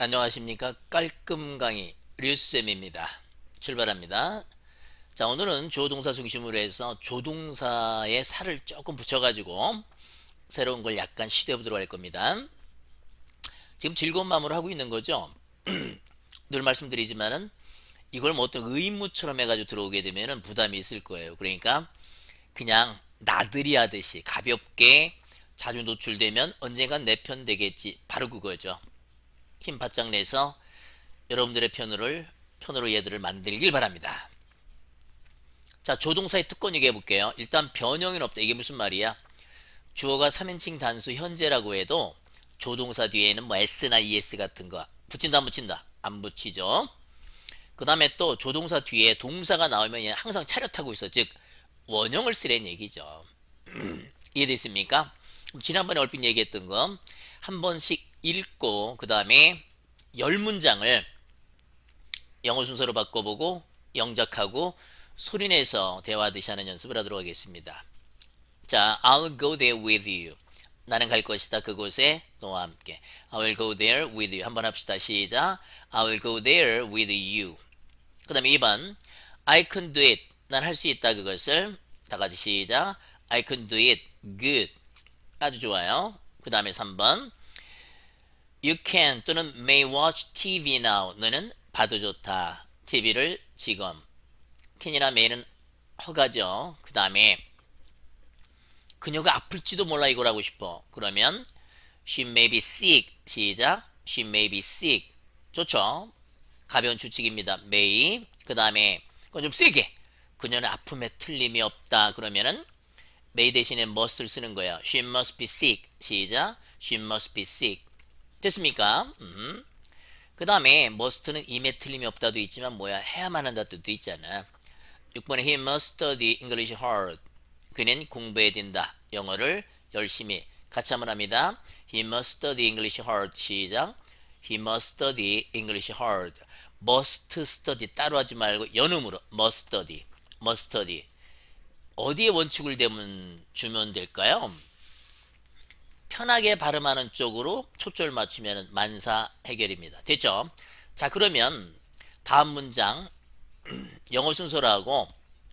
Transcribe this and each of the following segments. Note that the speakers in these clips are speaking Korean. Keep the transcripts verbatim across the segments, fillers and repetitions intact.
안녕하십니까. 깔끔 강의 류쌤입니다. 출발합니다. 자, 오늘은 조동사 중심으로 해서 조동사에 살을 조금 붙여가지고 새로운 걸 약간 시도해 보도록 할 겁니다. 지금 즐거운 마음으로 하고 있는 거죠. 늘 말씀드리지만은 이걸 뭐 어떤 의무처럼 해가지고 들어오게 되면은 부담이 있을 거예요. 그러니까 그냥 나들이 하듯이 가볍게 자주 노출되면 언젠간 내 편 되겠지. 바로 그거죠. 힘 바짝 내서 여러분들의 편으로 편으로 얘들을 만들길 바랍니다. 자, 조동사의 특권 얘기해 볼게요. 일단 변형은 없다. 이게 무슨 말이야? 주어가 삼인칭 단수 현재라고 해도 조동사 뒤에는 뭐 s나 es 같은 거 붙인다 안 붙인다? 안 붙이죠. 그 다음에 또 조동사 뒤에 동사가 나오면 얘는 항상 차렷하고 있어. 즉 원형을 쓰라는 얘기죠. 이해됐습니까? 지난번에 얼핏 얘기했던 거 한 번씩 읽고 그 다음에 열 문장을 영어 순서로 바꿔보고 영작하고 소리내서 대화하듯이 하는 연습을 하도록 하겠습니다. 자, I'll go there with you. 나는 갈 것이다. 그곳에 너와 함께. I will go there with you. 한번 합시다. 시작. I will go there with you. 그 다음에 이 번 I can do it. 난 할 수 있다. 그것을 다 같이 시작. I can do it. good. 아주 좋아요. 그 다음에 삼 번 You can 또는 may watch 티비 now. 너는 봐도 좋다. 티비를 지금. can이나 may는 허가죠. 그 다음에 그녀가 아플지도 몰라 이걸 하고 싶어. 그러면 she may be sick. 시작. she may be sick. 좋죠. 가벼운 추측입니다. may. 그 다음에 그건 좀 세게. 그녀는 아픔에 틀림이 없다. 그러면은 may 대신에 must를 쓰는 거예요. she must be sick. 시작. she must be sick. 됐습니까? 음. 그 다음에 must는 임에 틀림이 없다도 있지만 뭐야 해야만 한다 뜻도 있잖아. 육 번에 he must study English hard. 그는 공부해야 된다. 영어를 열심히. 같이 한번 합니다. he must study English hard. 시작. he must study English hard. must study 따로 하지 말고 연음으로 must study. must study. 어디에 원축을 대면 주면 될까요? 편하게 발음하는 쪽으로 초점을 맞추면 만사 해결입니다. 됐죠? 자, 그러면 다음 문장 영어 순서로 하고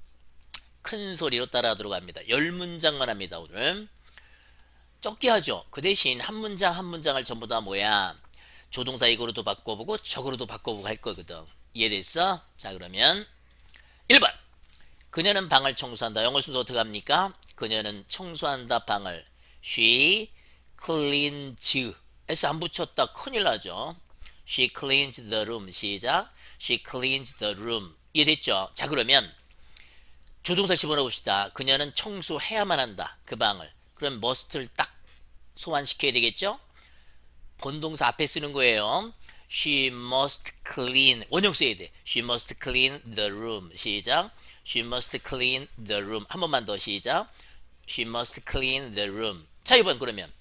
큰 소리로 따라하도록 합니다. 열 문장만 합니다. 오늘 적게 하죠. 그 대신 한 문장 한 문장을 전부 다 뭐야 조동사 이거로도 바꿔보고 저거로도 바꿔보고 할 거거든. 이해됐어? 자, 그러면 일 번 그녀는 방을 청소한다. 영어 순서 어떻게 합니까? 그녀는 청소한다. 방을 she cleans. s 안 붙였다 큰일 나죠. she cleans the room. 시작. she cleans the room. 이해됐죠? 자, 그러면 조동사 집어넣어 봅시다. 그녀는 청소해야만 한다. 그 방을. 그럼 must를 딱 소환시켜야 되겠죠? 본동사 앞에 쓰는 거예요. she must clean. 원형 써야 돼. she must clean the room. 시작. she must clean the room. 한 번만 더 시작. she must clean the room. 자, 이번 그러면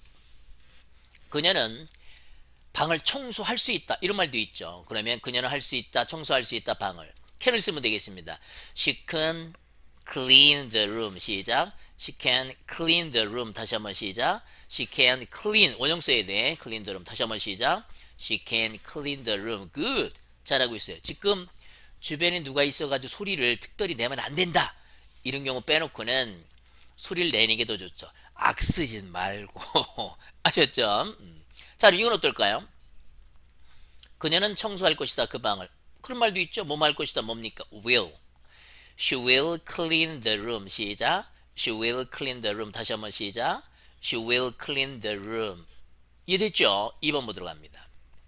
그녀는 방을 청소할 수 있다. 이런 말도 있죠. 그러면 그녀는 할 수 있다. 청소할 수 있다. 방을. can을 쓰면 되겠습니다. she can clean the room. 시작. she can clean the room. 다시 한번 시작. she can clean. 원형 써야 돼. clean the room. 다시 한번 시작. she can clean the room. good. 잘하고 있어요. 지금 주변에 누가 있어가지고 소리를 특별히 내면 안 된다. 이런 경우 빼놓고는 소리를 내는 게 더 좋죠. 악 쓰진 말고. 아셨죠? 음. 자, 이건 어떨까요? 그녀는 청소할 것이다. 그 방을. 그런 말도 있죠. 뭐 할 것이다. 뭡니까? will. she will clean the room. 시작. she will clean the room. 다시 한번 시작. she will clean the room. 이해됐죠? 이 번 보도록 합니다.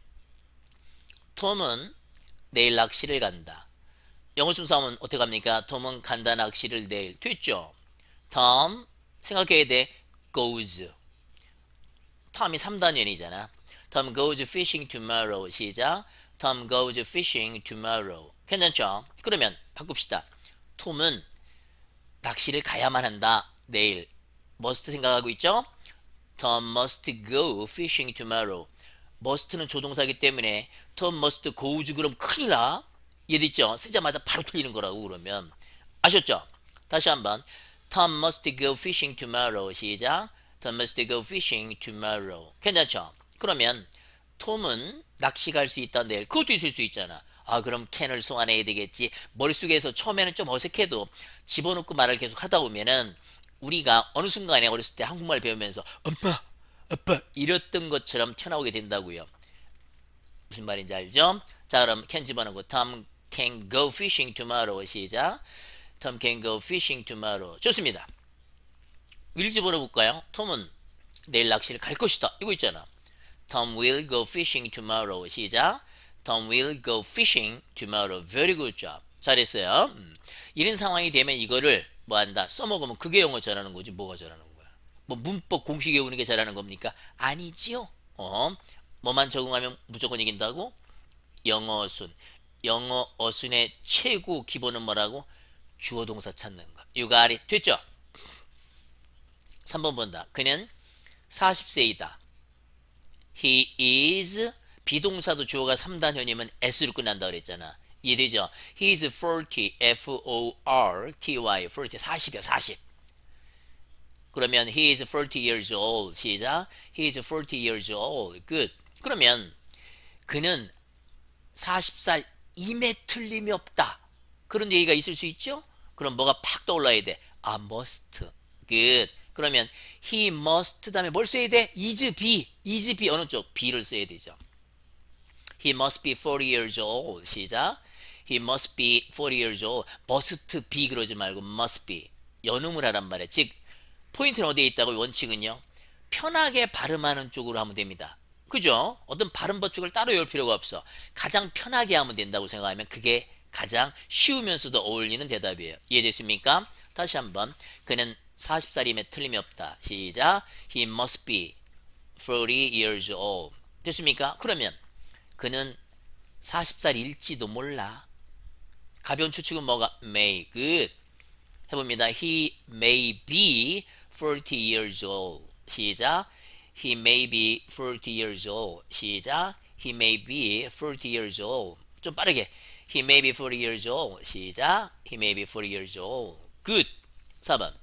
톰은 내일 낚시를 간다. 영어 순서하면 어떻게 합니까? 톰은 간다 낚시를 내일. 됐죠? 톰 생각해야 돼. goes. 톰이 삼 단원이잖아. Tom goes fishing tomorrow. 시작. Tom goes fishing tomorrow. 괜찮죠? 그러면 바꿉시다. 톰은 낚시를 가야만 한다. 내일. must 생각하고 있죠? Tom must go fishing tomorrow. must는 조동사기 때문에 Tom must goes 그럼 큰일 나. 이해됐죠? 쓰자마자 바로 틀리는 거라고 그러면. 아셨죠? 다시 한번. Tom must go fishing tomorrow. 시작. Tom must go fishing tomorrow. 괜찮죠? 그러면 톰은 낚시 갈 수 있다 내일. 그것도 있을 수 있잖아. 아 그럼 캔을 소환해야 되겠지. 머릿속에서 처음에는 좀 어색해도 집어넣고 말을 계속 하다 보면은 우리가 어느 순간에 어렸을 때 한국말 배우면서 엄마 아빠 이랬던 것처럼 튀어나오게 된다고요. 무슨 말인지 알죠? 자 그럼 캔 집어넣고 Tom can go fishing tomorrow. 시작. Tom can go fishing tomorrow. 좋습니다. will 집어넣어볼까요? 톰은 내일 낚시를 갈 것이다. 이거 있잖아. Tom will go fishing tomorrow. 시작. Tom will go fishing tomorrow. Very good job. 잘했어요. 음. 이런 상황이 되면 이거를 뭐 한다? 써먹으면 그게 영어 잘하는 거지 뭐가 잘하는 거야. 뭐 문법 공식 외우는 게 잘하는 겁니까? 아니지요. 어? 뭐만 적응하면 무조건 이긴다고? 영어 어순. 영어 어순의 최고 기본은 뭐라고? 주어 동사 찾는 거. You got it. 됐죠? 삼 번 본다. 그는 사십 세이다. He is 비동사도 주어가 삼 단현이면 S로 끝난다 그랬잖아. 이해되죠? He is forty. F O R T Y. forty. 사십이야 사십. 그러면 he is forty years old. 시작. He is forty years old. Good. 그러면 그는 사십 살임에 틀림이 없다. 그런 얘기가 있을 수 있죠? 그럼 뭐가 팍 떠올라야 돼? 아, must. Good. 그러면 he must 다음에 뭘 써야 돼? is be. is be 어느 쪽? be를 써야 되죠. He must be forty years old. 시작. He must be forty years old. must be 그러지 말고 must be. 연음을 하란 말이야. 즉 포인트는 어디에 있다고? 원칙은요. 편하게 발음하는 쪽으로 하면 됩니다. 그죠? 어떤 발음 법칙을 따로 외울 필요가 없어. 가장 편하게 하면 된다고 생각하면 그게 가장 쉬우면서도 어울리는 대답이에요. 이해됐습니까? 다시 한번. 그는 사십 살임에 틀림이 없다. 시작. He must be forty years old. 됐습니까? 그러면 그는 사십 살일지도 몰라. 가벼운 추측은 뭐가? may. good. 해봅니다. He may be forty years old. 시작. He may be forty years old. 시작. He may be forty years old. 좀 빠르게. He may be forty years old. 시작. He may be forty years old. good. 사 번.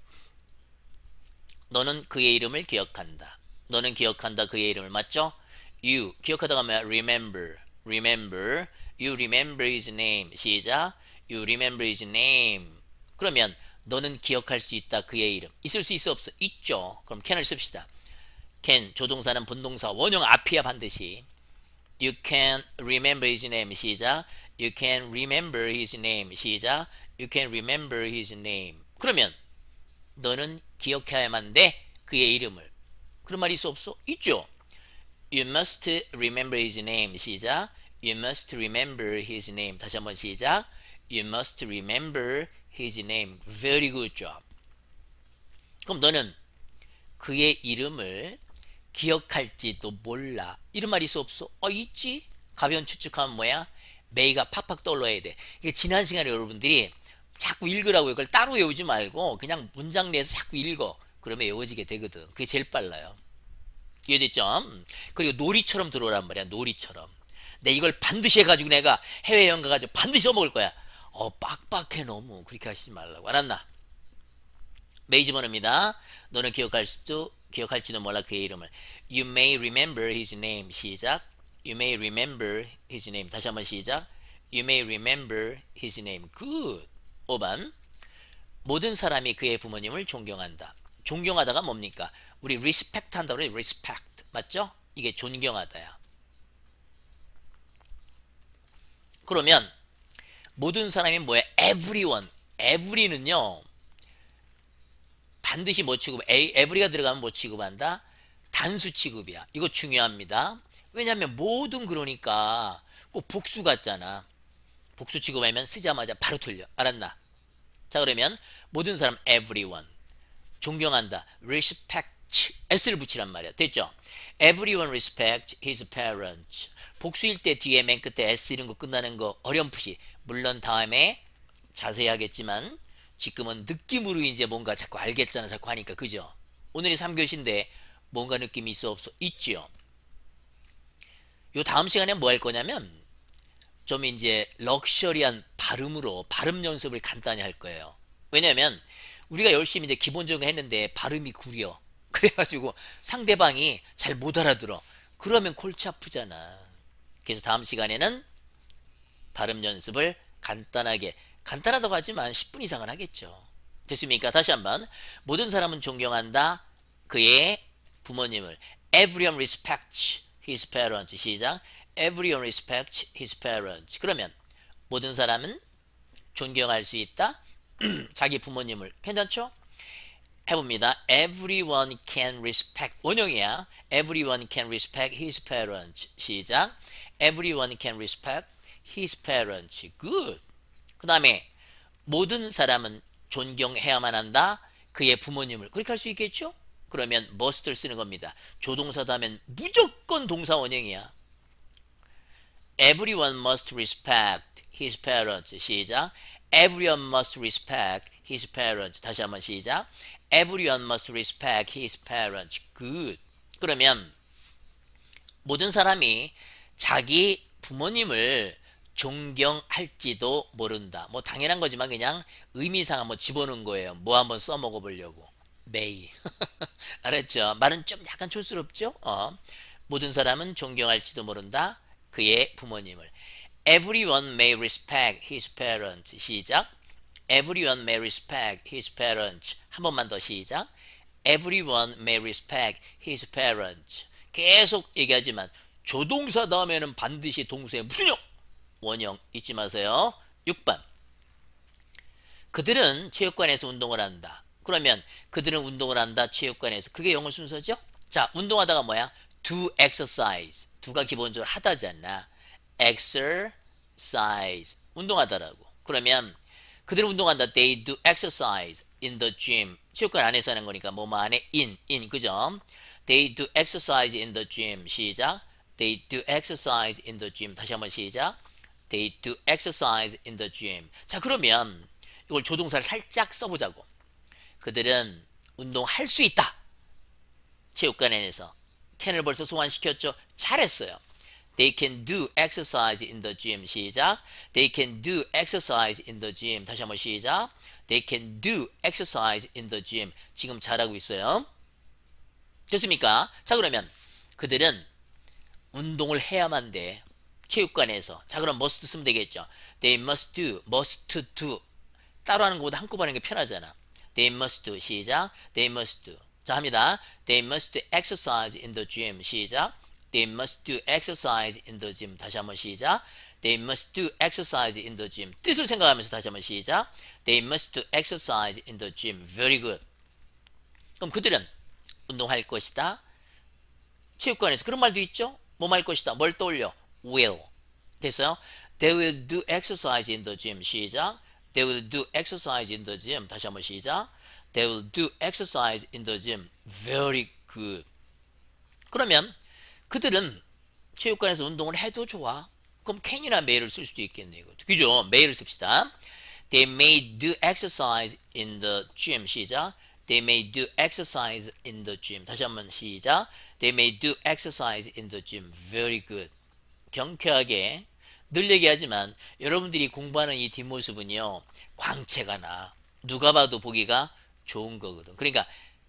너는 그의 이름을 기억한다. 너는 기억한다 그의 이름을. 맞죠? You. 기억하다가 뭐야? remember. remember. You remember his name. 시작. You remember his name. 그러면 너는 기억할 수 있다 그의 이름. 있을 수 있어 없어? 있죠. 그럼 can을 씁시다. can 조동사는 분동사 원형 앞이야 반드시. You can remember his name. 시작. You can remember his name. 시작. You can remember his name. 그러면 너는 기억해야만 돼 그의 이름을. 그런 말이 있어 없어? 있죠. You must remember his name. 시작. You must remember his name. 다시 한번 시작. You must remember his name. Very good job. 그럼 너는 그의 이름을 기억할지도 몰라. 이런 말이 있어 없어? 어 있지. 가벼운 추측하면 뭐야? may가 팍팍 떠올라야 돼. 이게 지난 시간에 여러분들이 자꾸 읽으라고 이걸 따로 외우지 말고 그냥 문장 내에서 자꾸 읽어. 그러면 외워지게 되거든. 그게 제일 빨라요. 이해됐죠? 그리고 놀이처럼 들어오란 말이야. 놀이처럼. 내 이걸 반드시 해가지고 내가 해외여행 가가지고 반드시 써먹을 거야. 어 빡빡해 너무. 그렇게 하시지 말라고. 알았나? 메이 집어넣습니다. 너는 기억할 수도 기억할지도 몰라 그의 이름을. You may remember his name. 시작. You may remember his name. 다시 한번 시작. You may remember his name. Good. 오 번. 모든 사람이 그의 부모님을 존경한다. 존경하다가 뭡니까? 우리 respect 한다고 그래. respect. 맞죠? 이게 존경하다야. 그러면 모든 사람이 뭐야? everyone. every는요. 반드시 뭐 취급? every가 들어가면 뭐 취급한다? 단수 취급이야. 이거 중요합니다. 왜냐하면 모든 그러니까 꼭 복수 같잖아. 복수 취급하면 쓰자마자 바로 틀려. 알았나? 자 그러면 모든 사람 everyone. 존경한다. respect. s를 붙이란 말이야. 됐죠? everyone respect his parents. 복수일 때 뒤에 맨 끝에 s 이런 거 끝나는 거 어렴풋이. 물론 다음에 자세히 하겠지만 지금은 느낌으로 이제 뭔가 자꾸 알겠잖아. 자꾸 하니까. 그죠? 오늘이 삼 교시인데 뭔가 느낌이 있어 없어? 있지요. 요 다음 시간에 뭐 할 거냐면 좀 이제 럭셔리한 발음으로 발음 연습을 간단히 할 거예요. 왜냐면 우리가 열심히 이제 기본적인 거 했는데 발음이 구려. 그래가지고 상대방이 잘 못 알아들어. 그러면 골치 아프잖아. 그래서 다음 시간에는 발음 연습을 간단하게, 간단하다고 하지만 십 분 이상은 하겠죠. 됐습니까? 다시 한번. 모든 사람은 존경한다 그의 부모님을. Everyone respects his parents. 시작. Everyone respects his parents. 그러면 모든 사람은 존경할 수 있다 자기 부모님을. 괜찮죠? 해봅니다. Everyone can respect. 원형이야. Everyone can respect his parents. 시작. Everyone can respect his parents. Good. 그 다음에 모든 사람은 존경해야만 한다 그의 부모님을. 그렇게 할 수 있겠죠? 그러면 must를 쓰는 겁니다. 조동사다 하면 무조건 동사 원형이야. Everyone must respect his parents. 시작. Everyone must respect his parents. 다시 한번 시작. Everyone must respect his parents. Good. 그러면 모든 사람이 자기 부모님을 존경할지도 모른다. 뭐 당연한 거지만 그냥 의미상 한번 집어넣은 거예요. 뭐 한번 써먹어 보려고. may. 알았죠? 말은 좀 약간 촌스럽죠? 어. 모든 사람은 존경할지도 모른다 그의 부모님을. Everyone may respect his parents. 시작. Everyone may respect his parents. 한 번만 더 시작. Everyone may respect his parents. 계속 얘기하지만 조동사 다음에는 반드시 동사의 무슨 형? 원형 잊지 마세요. 육 번. 그들은 체육관에서 운동을 한다. 그러면 그들은 운동을 한다 체육관에서. 그게 영어 순서죠? 자, 운동하다가 뭐야? do exercise. do가 기본적으로 하다잖아. exercise. 운동하다라고. 그러면 그들은 운동한다. They do exercise in the gym. 체육관 안에서 하는 거니까 뭐뭐 안에 in, in. 그죠? They do exercise in the gym. 시작. They do exercise in the gym. 다시 한번 시작. They do exercise in the gym. 자, 그러면 이걸 조동사를 살짝 써보자고. 그들은 운동할 수 있다. 체육관 안에서. can을 벌써 소환시켰죠? 잘했어요. They can do exercise in the gym. 시작. They can do exercise in the gym. 다시 한번 시작. They can do exercise in the gym. 지금 잘하고 있어요. 됐습니까? 자, 그러면 그들은 운동을 해야만 돼. 체육관에서. 자, 그럼 must 쓰면 되겠죠. They must do. must do. 따로 하는 것보다 한꺼번에 하는 게 편하잖아. They must do. 시작. They must do. 자, 합니다. They must exercise in the gym. 시작. They must do exercise in the gym. 다시 한번 시작. They must do exercise in the gym. 뜻을 생각하면서 다시 한번 시작. They must do exercise in the gym. Very good. 그럼 그들은 운동할 것이다. 체육관에서 그런 말도 있죠. 뭐 할 것이다. 뭘 떠올려? will. 됐어요? They will do exercise in the gym. 시작. They will do exercise in the gym. 다시 한번 시작. They will do exercise in the gym. Very good. 그러면 그들은 체육관에서 운동을 해도 좋아. 그럼 can이나 may를 쓸 수도 있겠네요. 그죠? may를 씁시다. They may do exercise in the gym. 시작. They may do exercise in the gym. 다시 한번 시작. They may do exercise in the gym. Very good. 경쾌하게 늘 얘기하지만 여러분들이 공부하는 이 뒷모습은요. 광채가 나. 누가 봐도 보기가 좋은 거거든. 그러니까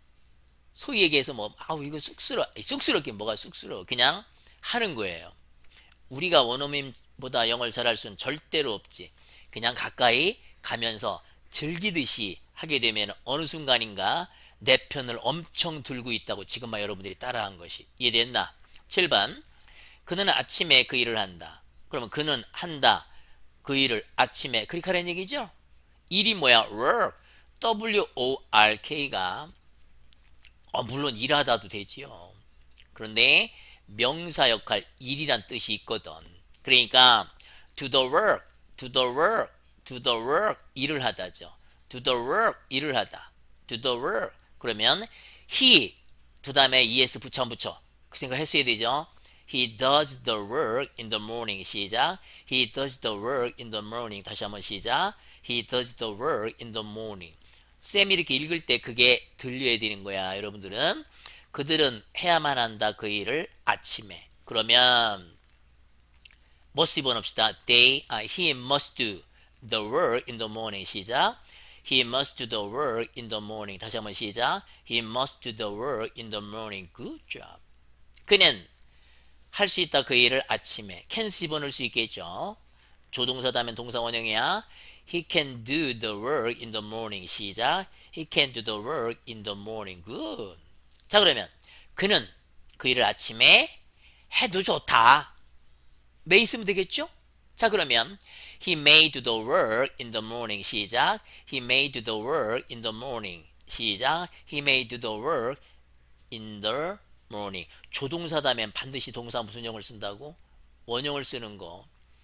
소위 얘기해서 뭐 아우 이거 쑥스러워. 쑥스럽긴 뭐가 쑥스러워. 그냥 하는 거예요. 우리가 원어민보다 영어를 잘할 수는 절대로 없지. 그냥 가까이 가면서 즐기듯이 하게 되면 어느 순간인가 내 편을 엄청 들고 있다고 지금 막 여러분들이 따라한 것이 이해됐나? 칠 번. 그는 아침에 그 일을 한다. 그러면 그는 한다. 그 일을 아침에 그렇게 하라는 얘기죠? 일이 뭐야? work. 더블유 오 알 케이가 어, 물론 일하다도 되지요. 그런데 명사 역할 일이란 뜻이 있거든. 그러니까 do the work, do the work, do the work 일을 하다죠. do the work 일을 하다. do the work 그러면 he 그 다음에 es 붙여 안 붙여 그 생각 했어야 되죠. He does the work in the morning. 시작. He does the work in the morning. 다시 한번 시작. He does the work in the morning. 쌤이 이렇게 읽을 때 그게 들려야 되는 거야. 여러분들은 그들은 해야만 한다. 그 일을 아침에. 그러면 must 입어넣읍시다. They, uh, he must do the work in the morning. 시작. He must do the work in the morning. 다시 한번 시작. He must do the work in the morning. Good job. 그는 할 수 있다 그 일을 아침에 can 집어넣을 수 있겠죠. 조동사 다음엔 동사 원형이야. He can do the work in the morning. 시작. He can do the work in the morning. Good. 자 그러면 그는 그 일을 아침에 해도 좋다. may 있으면 되겠죠? 자 그러면 He may do the work in the morning. 시작. He may do the work in the morning. 시작. He may do the work in the morning. 조동사 다음엔 반드시 동사 무슨 형을 쓴다고? 원형을 쓰는 거.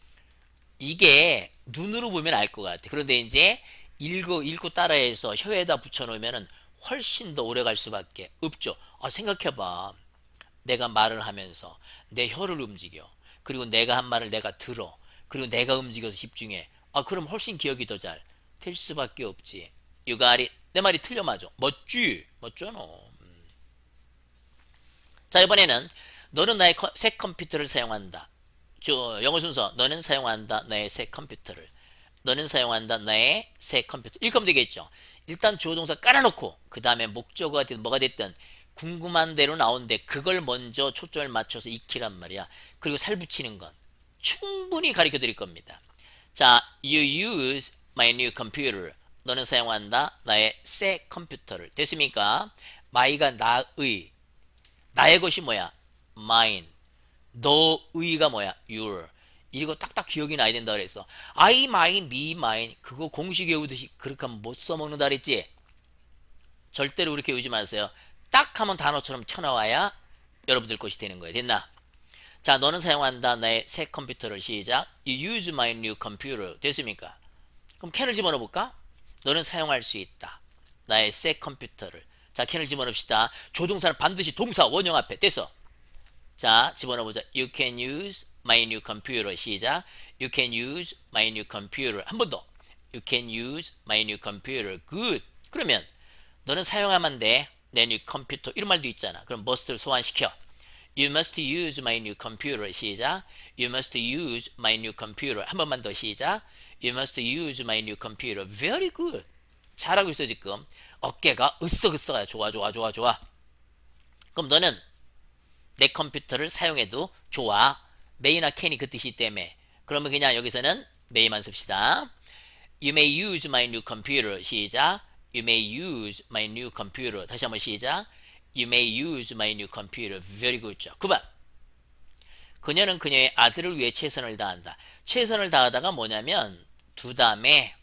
이게 눈으로 보면 알 것 같아. 그런데 이제 읽고 읽고 따라해서 혀에다 붙여놓으면 훨씬 더 오래 갈 수밖에 없죠. 아, 생각해봐. 내가 말을 하면서 내 혀를 움직여. 그리고 내가 한 말을 내가 들어. 그리고 내가 움직여서 집중해. 아, 그럼 훨씬 기억이 더 잘 될 수밖에 없지. You got it. 내 말이 틀려 맞아. 멋지. 멋져너. 음. 자, 이번에는 너는 나의 커, 새 컴퓨터를 사용한다. 저 영어 순서 너는 사용한다 나의 새 컴퓨터를. 너는 사용한다 나의 새 컴퓨터. 이렇게 하면 되겠죠. 일단 주어 동사 깔아놓고 그 다음에 목적어가 됐든 뭐가 됐든 궁금한 대로 나오는데 그걸 먼저 초점을 맞춰서 익히란 말이야. 그리고 살 붙이는 건 충분히 가르쳐 드릴 겁니다. 자, you use my new computer. 너는 사용한다 나의 새 컴퓨터를. 됐습니까? my가 나의. 나의 것이 뭐야? mine. 너의가 뭐야? your. 이거 딱딱 기억이 나야 된다 그랬어. I mine, me mine. 그거 공식 외우듯이 그렇게 하면 못 써먹는다 그랬지? 절대로 그렇게 외우지 마세요. 딱 하면 단어처럼 튀어나와야 여러분들 것이 되는 거예요. 됐나? 자, 너는 사용한다 나의 새 컴퓨터를. 시작. You use my new computer. 됐습니까? 그럼 can을 집어넣어볼까? 너는 사용할 수 있다 나의 새 컴퓨터를. 자, can을 집어넣읍시다. 조동사는 반드시 동사 원형 앞에. 됐어. 자, 집어넣어보자. You can use my new computer. 시작. You can use my new computer. 한 번 더. You can use my new computer. Good. 그러면 너는 사용하면 돼 내 new 컴퓨터. 이런 말도 있잖아. 그럼 must를 소환시켜. You must use my new computer. 시작. You must use my new computer. 한 번만 더. 시작. You must use my new computer. Very good. 잘하고 있어 지금. 어깨가 으쓱으쓱하다. 좋아 좋아 좋아 좋아. 그럼 너는 내 컴퓨터를 사용해도 좋아. may나 can이 그 뜻이 때문에. 그러면 그냥 여기서는 may만 씁시다. You may use my new computer. 시작. You may use my new computer. 다시 한번 시작. You may use my new computer. Very good job. 구 번. 그녀는 그녀의 아들을 위해 최선을 다한다. 최선을 다하다가 뭐냐면 두 다음에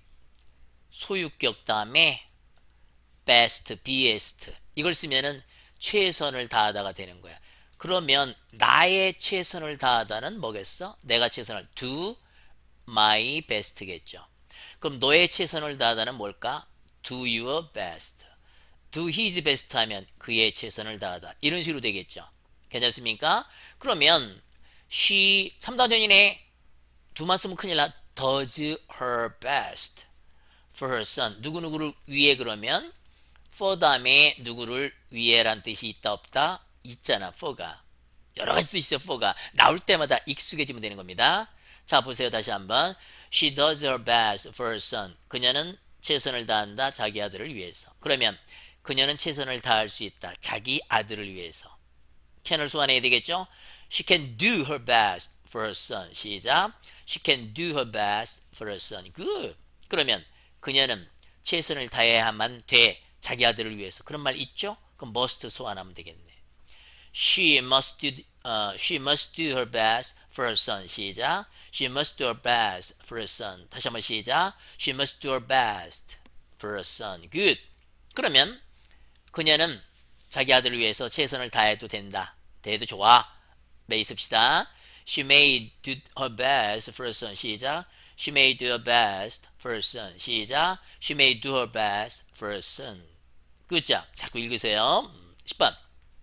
소유격 다음에 best, best 이걸 쓰면은 최선을 다하다가 되는 거야. 그러면 나의 최선을 다하다는 뭐겠어? 내가 최선을 do my best겠죠. 그럼 너의 최선을 다하다는 뭘까? do your best. do his best 하면 그의 최선을 다하다. 이런 식으로 되겠죠. 괜찮습니까? 그러면 she 삼 단원이네. 두만 쓰면 큰일 나. does her best for her son. 누구누구를 위해. 그러면 for 다음에 누구를 위해란 뜻이 있다 없다? 있잖아. for가. 여러 가지 뜻이 있어. for가. 나올 때마다 익숙해지면 되는 겁니다. 자, 보세요. 다시 한번. She does her best for her son. 그녀는 최선을 다한다. 자기 아들을 위해서. 그러면 그녀는 최선을 다할 수 있다. 자기 아들을 위해서. can을 소환해야 되겠죠? She can do her best for her son. 시작. She can do her best for her son. Good. 그러면 그녀는 최선을 다해야만 돼. 자기 아들을 위해서. 그런 말 있죠? 그럼 must 소환하면 되겠네. She must do, uh, she must do her best for her son. 시작. She must do her best for her son. 다시 한번 시작. She must do her best for her son. Good. 그러면 그녀는 자기 아들을 위해서 최선을 다해도 된다. 대해도 좋아. may 씁시다. She may do her best for her son. 시작. She may do her best for her son. 시작. She may do her best for her son. good job. 자꾸 읽으세요. 십 번.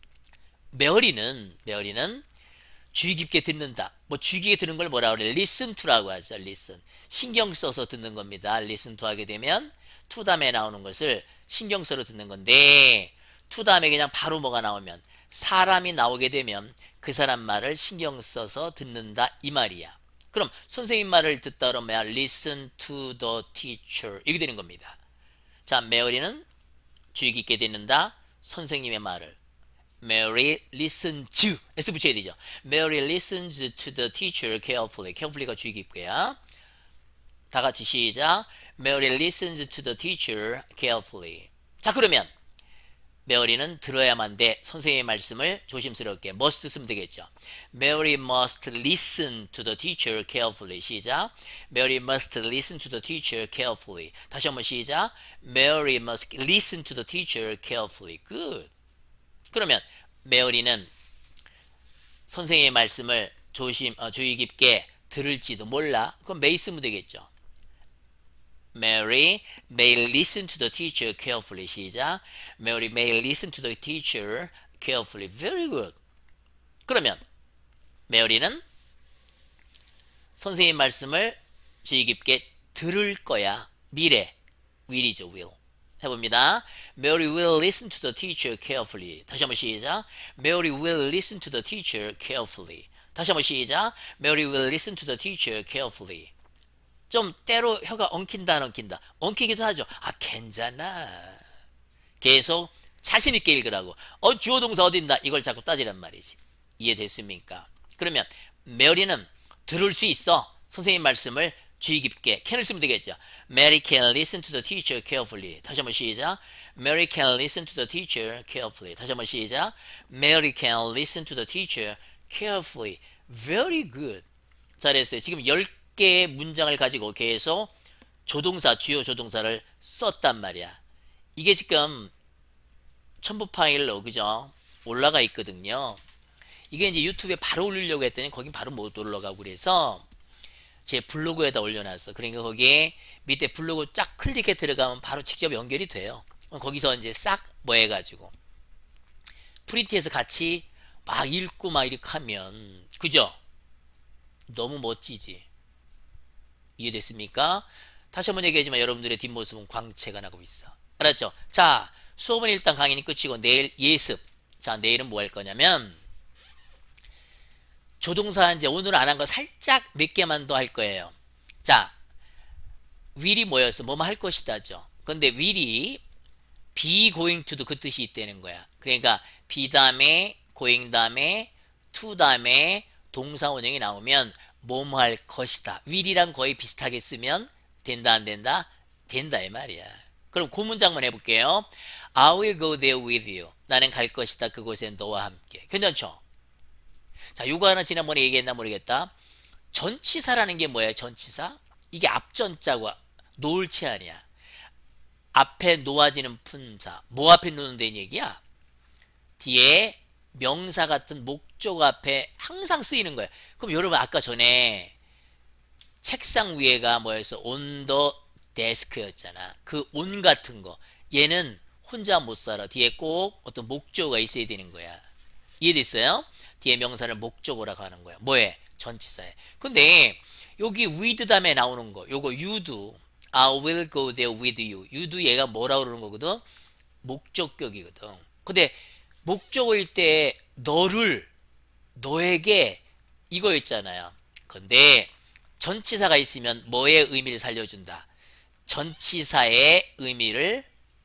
메어리는 메어리는 주의 깊게 듣는다. 뭐 주의 깊게 듣는 걸 뭐라 그래? listen to라고 하죠. listen. 신경 써서 듣는 겁니다. listen to 하게 되면 to 다음에 나오는 것을 신경 써서 듣는 건데 to 다음에 그냥 바로 뭐가 나오면 사람이 나오게 되면 그 사람 말을 신경 써서 듣는다 이 말이야. 그럼 선생님 말을 듣다 그러면 listen to the teacher 이렇게 되는 겁니다. 자, 메어리는 주의 깊게 듣는다. 선생님의 말을 Mary listens S 붙여야 되죠. Mary listens to the teacher carefully. carefully가 주의 깊게야. 다 같이 시작. Mary listens to the teacher carefully. 자, 그러면 메어리는 들어야만 돼. 선생님의 말씀을 조심스럽게 must 쓰면 되겠죠. Mary must listen to the teacher carefully. 시작. Mary must listen to the teacher carefully. 다시 한번 시작. Mary must listen to the teacher carefully. Good. 그러면 메어리는 선생님의 말씀을 조심, 어, 주의 깊게 들을지도 몰라. 그럼 may 쓰면 되겠죠. Mary may listen to the teacher carefully. 시작. Mary may listen to the teacher carefully. Very good. 그러면 메어리는 선생님 말씀을 주의 깊게 들을 거야. 미래. will이죠. will. 해봅니다. Mary will listen to the teacher carefully. 다시 한번 시작. Mary will listen to the teacher carefully. 다시 한번 시작. Mary will listen to the teacher carefully. 좀 때로 혀가 엉킨다 안 엉킨다. 엉키기도 하죠. 아, 괜찮아. 계속 자신 있게 읽으라고. 어, 주어 동사 어딘다. 이걸 자꾸 따지란 말이지. 이해됐습니까? 그러면 메리는 들을 수 있어. 선생님 말씀을 주의 깊게. can을 쓰면 되겠죠. Mary can listen to the teacher carefully. 다시 한번 시작. Mary can listen to the teacher carefully. 다시 한번 시작. Mary can listen to the teacher carefully. Very good. 잘했어요. 지금 열 개의 문장을 가지고 계속 조동사, 주요 조동사를 썼단 말이야. 이게 지금 첨부 파일로 그죠? 올라가 있거든요. 이게 이제 유튜브에 바로 올리려고 했더니 거긴 바로 못 올라가고 그래서 제 블로그에다 올려놨어. 그러니까 거기에 밑에 블로그 쫙 클릭해 들어가면 바로 직접 연결이 돼요. 거기서 이제 싹 뭐 해가지고 프린트해서 같이 막 읽고 막 이렇게 하면 그죠? 너무 멋지지. 이해됐습니까? 다시 한번 얘기하지만 여러분들의 뒷모습은 광채가 나고 있어. 알았죠? 자, 수업은 일단 강의는 끝이고 내일 예습. 자, 내일은 뭐 할 거냐면 조동사 이제 오늘 안 한 거 살짝 몇 개만 더 할 거예요. 자, will이 뭐였어? 뭐뭐 할 것이다죠. 근데 will이 be going to도 그 뜻이 있다는 거야. 그러니까 be 다음에 going 다음에 to 다음에 동사 원형이 나오면 뭐뭐 할 것이다. will이랑 거의 비슷하게 쓰면 된다 안 된다? 된다 이 말이야. 그럼 그 문장만 해볼게요. I will go there with you. 나는 갈 것이다. 그곳에 너와 함께. 괜찮죠? 자, 요거 하나 지난번에 얘기했나 모르겠다. 전치사라는 게 뭐예요? 전치사? 이게 앞전자고 놓을치 아니야. 앞에 놓아지는 품사. 뭐 앞에 놓는다는 얘기야? 뒤에 명사 같은 목적 앞에 항상 쓰이는 거야. 그럼 여러분 아까 전에 책상 위에가 뭐였어? on the desk였잖아. 그 on 같은 거. 얘는 혼자 못 살아. 뒤에 꼭 어떤 목적어가 있어야 되는 거야. 이해됐어요? 뒤에 명사를 목적어라고 하는 거야. 뭐에? 전치사에. 근데 여기 with 다음에 나오는 거. 요거 you도 I will go there with you. you도 얘가 뭐라고 그러는 거거든? 목적격이거든. 근데 목적어일 때 너를 너에게 이거 있잖아요. 근데 전치사가 있으면 뭐의 의미를 살려준다? 전치사의 의미를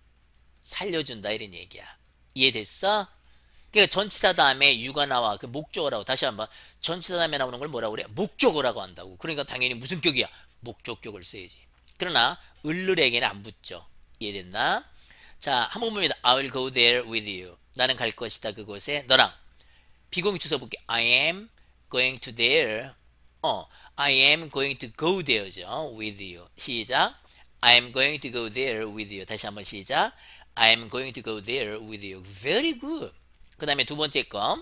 살려준다 이런 얘기야. 이해됐어? 그러니까 전치사 다음에 유가 나와. 그 목적어라고. 다시 한번 전치사 다음에 나오는 걸 뭐라고 그래? 목적어라고 한다고. 그러니까 당연히 무슨 격이야? 목적격을 써야지. 그러나 을를에게는 안 붙죠. 이해됐나? 자, 한번 봅니다. I will go there with you. 나는 갈 것이다 그곳에 너랑. 비공유투 써볼게. I am going to there. 어, I am going to go there죠. with you. 시작. I am going to go there with you. 다시 한번 시작. I am going to go there with you. Very good. 그 다음에 두 번째 거.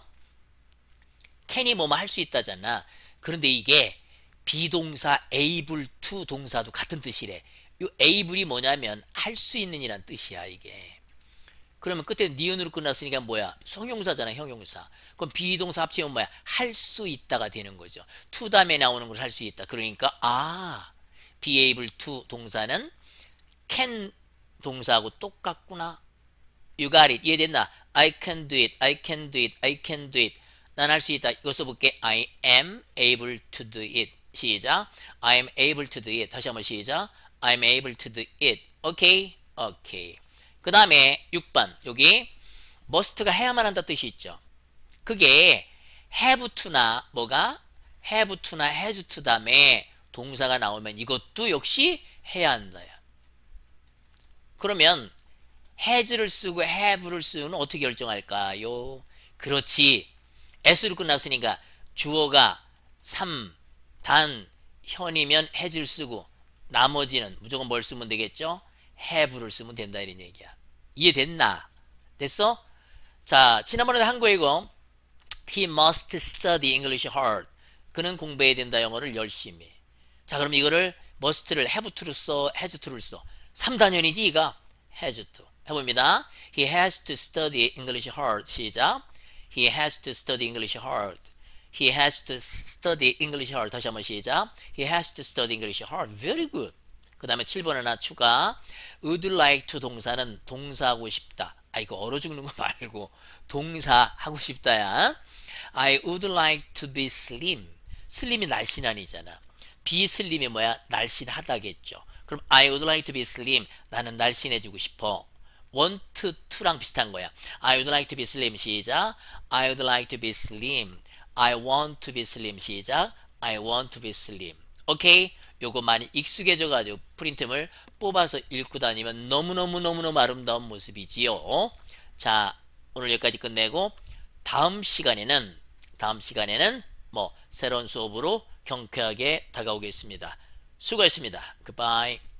can이 뭐뭐 할 수 있다잖아. 그런데 이게 비동사 able to 동사도 같은 뜻이래. 이 able이 뭐냐면 할 수 있는 이란 뜻이야 이게. 그러면 끝에 니은으로 끝났으니까 뭐야? 형용사잖아 형용사. 그럼 비동사 합치면 뭐야? 할 수 있다가 되는 거죠. to 다음에 나오는 걸 할 수 있다. 그러니까 아 be able to 동사는 can 동사하고 똑같구나. You got it. 이해됐나? I can do it. I can do it. I can do it. 난 할 수 있다. 이거 써볼게. I am able to do it. 시작. I am able to do it. 다시 한번 시작. I am able to do it. 오케이? 오케이. 그 다음에 육 번. 여기 must가 해야만 한다 뜻이 있죠. 그게 have to나 뭐가 have to나 has to 다음에 동사가 나오면 이것도 역시 해야 한다요. 그러면 has를 쓰고 have를 쓰는 어떻게 결정할까요? 그렇지. s로 끝났으니까 주어가 삼, 단, 현이면 has를 쓰고 나머지는 무조건 뭘 쓰면 되겠죠? have를 쓰면 된다 이런 얘기야. 이해됐나? 됐어? 자, 지난번에도 한 거이고 He must study English hard. 그는 공부해야 된다 영어를 열심히. 자, 그럼 이거를 must를 have to를 써, has to를 써. 삼 단연이지 이가 has to. 해봅니다. He has to study English hard. 시작. He has to study English hard. He has to study English hard. 다시 한번 시작. He has to study English hard. Very good. 그 다음에 칠 번 하나 추가. Would like to 동사는 동사하고 싶다. 아, 이거 얼어 죽는 거 말고 동사 하고 싶다야. I would like to be slim. 슬림이 날씬한이잖아. be slim이 뭐야? 날씬하다겠죠. 그럼 I would like to be slim. 나는 날씬해지고 싶어. want to랑 비슷한 거야. I would like to be slim. 시작. I would like to be slim. I want to be slim. 시작. I want to be slim. 오케이? 요거 많이 익숙해져 가지고 프린트물 뽑아서 읽고 다니면 너무너무너무너무 아름다운 모습이지요. 자, 오늘 여기까지 끝내고 다음 시간에는 다음 시간에는 뭐 새로운 수업으로 경쾌하게 다가오겠습니다. 수고했습니다. 굿바이.